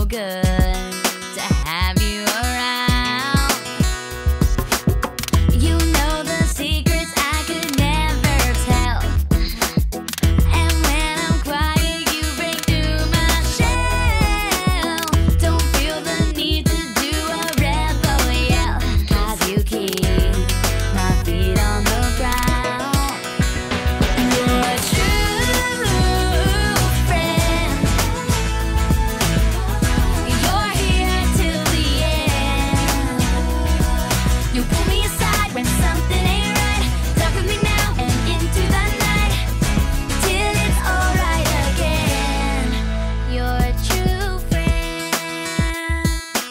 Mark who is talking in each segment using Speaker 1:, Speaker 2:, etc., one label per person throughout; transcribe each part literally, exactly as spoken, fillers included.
Speaker 1: good to have you around. You know the secrets I could never tell. And when I'm quiet, you break through my shell. Don't feel the need to do a rebel yell, 'cause you keep my feet on the ground. You're a true friend. You're here till the end. You pull me aside when something ain't right. Talk with me now and into the night, till it's alright again. You're a true friend.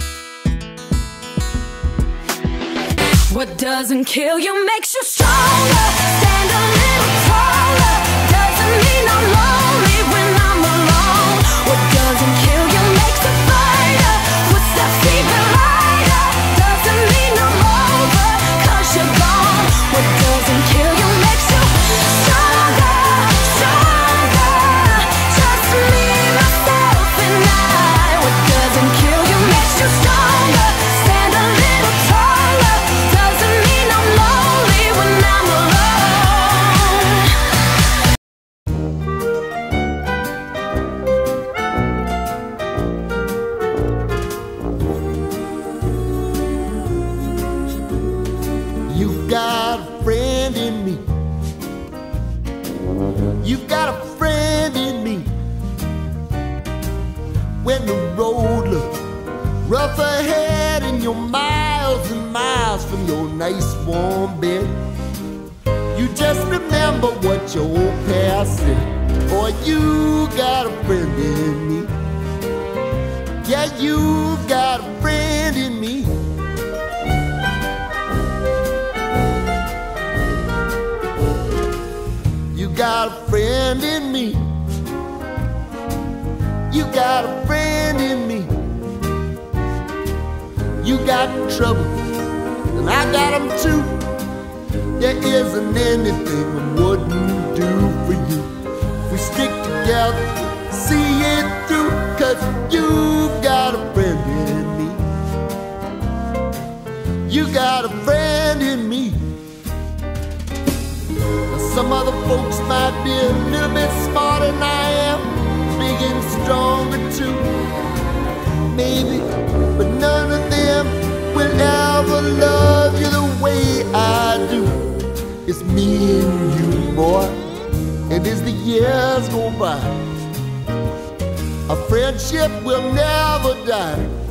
Speaker 2: What doesn't kill you makes you stronger. Stand a little taller. Doesn't mean I'm lonely when I'm alone. What doesn't kill you makes a fighter. Footsteps even lighter. Doesn't mean I'm over, 'cause you're gone. What doesn't kill you makes you stronger, stronger. Just me, myself, and I. What doesn't kill you makes you stronger. Stand a little taller. Doesn't mean I'm lonely when I'm alone.
Speaker 3: You've got a friend in me. You've got a friend in me. When the road looks rough ahead and you're miles and miles from your nice warm bed, you just remember what your old past said. Boy, you got a friend in me. Yeah, you've got a friend in me. You got a friend in me. You got a friend in me. You got trouble, and I got them too. There isn't anything I wouldn't do for you. We stick together, see it through, 'cause you've got a friend in me. You got a friend in me. Some other folks might be a little bit smarter than I am, big and stronger too, maybe, but none of them will ever love you the way I do. It's me and you, boy, and as the years go by, our friendship will never die.